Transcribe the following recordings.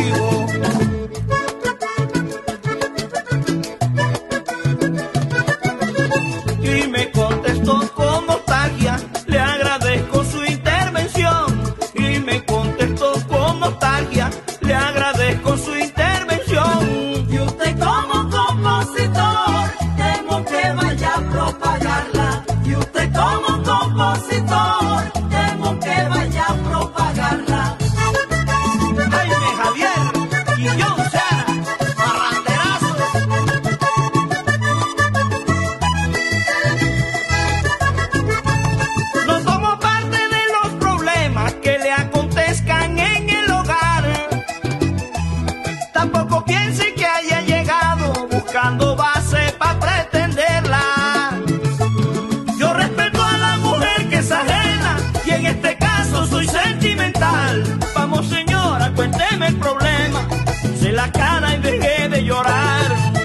vivo. Y me contestó con nostalgia, le agradezco su intervención. Y me contestó con nostalgia, le agradezco su intervención. Y usted como compositor, temo que vaya a propagarla. Y usted como compositor, temo que vaya a propagarla. Jaime Javier Guillón Seara, Barranderazo. No somos parte de los problemas que le acontezcan en el hogar. Tampoco piense que haya llegado buscando base para pretenderla. Yo respeto a la mujer que es ajena y en este caso soy sentimental. Vamos señora, cuénteme el problema, se la cara y dejé de llorar.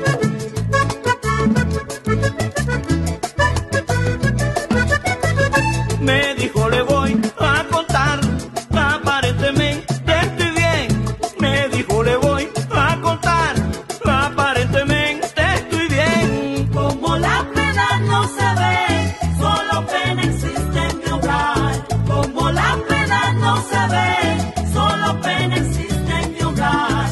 Me dijo le voy a contar, aparentemente estoy bien. Me dijo le voy a contar, aparentemente estoy bien. Como la pena no se ve, solo pena existe en mi hogar. Como la pena no se ve, solo pena existe en mi hogar.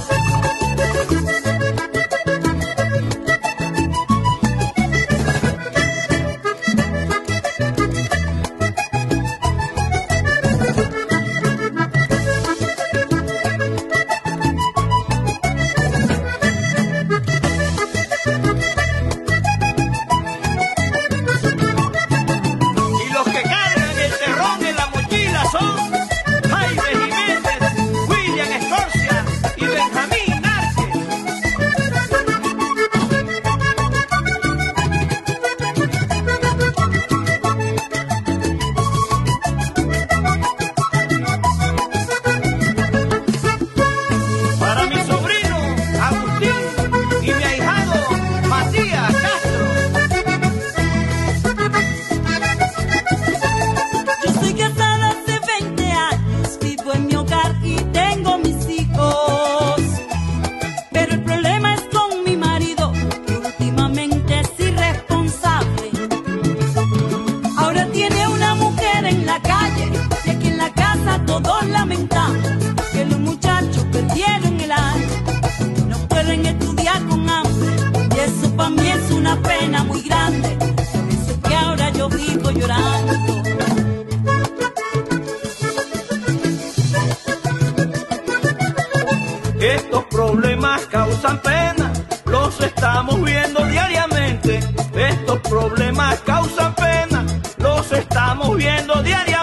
Y los que cargan el terrón en la mochila son Jaime Jiménez, William Escorcia y Benjamín Márquez. Para mi sobrino Agustín y mi ahijado Matías Castro. Yo soy casada hace 20 años, vivo en mi hogar y tengo mis hijos. Pero el problema es con mi marido, que últimamente es irresponsable. Ahora tiene una mujer en la calle y aquí en la casa todos lamentamos que los muchachos perdieron el año, no pueden estudiar con hambre. Y eso para mí es una pena muy grande, por eso es que ahora yo vivo llorando. Estos problemas causan pena, los estamos viendo diariamente. Estos problemas causan pena, los estamos viendo diariamente.